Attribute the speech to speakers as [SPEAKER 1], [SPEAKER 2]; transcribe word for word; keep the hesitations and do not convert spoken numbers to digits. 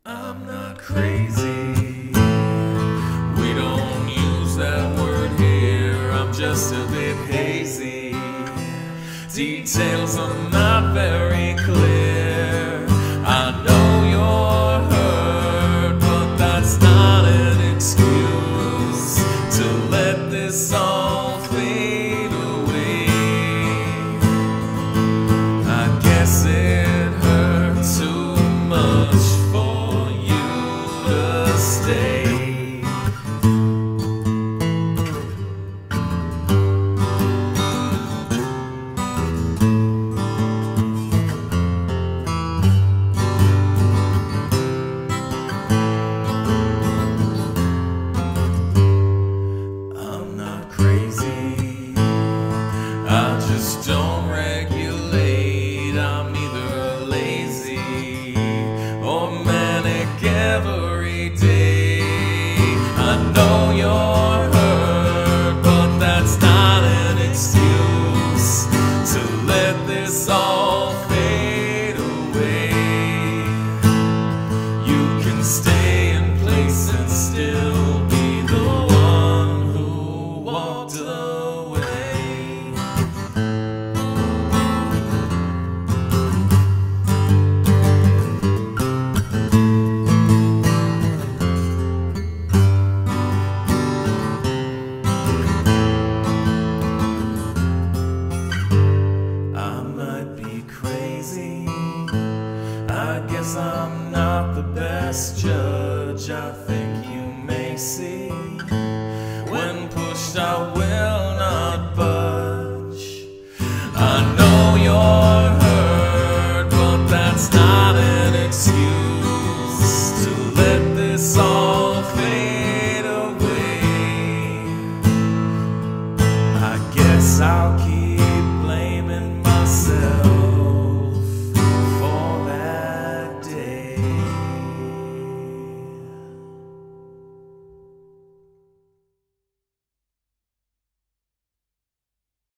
[SPEAKER 1] I'm not crazy. We don't use that word here. I'm just a bit hazy. Details are not very clear. I know you're hurt, but that's not an excuse to let this all fade away. I guess it hurt too much for you to stay. I just don't regulate. I'm either lazy or manic every day. I know you're hurt, but that's not an excuse to let this all fade away. You can stay in place and still be the one who walked away. I guess I'm not the best judge, I think you may see.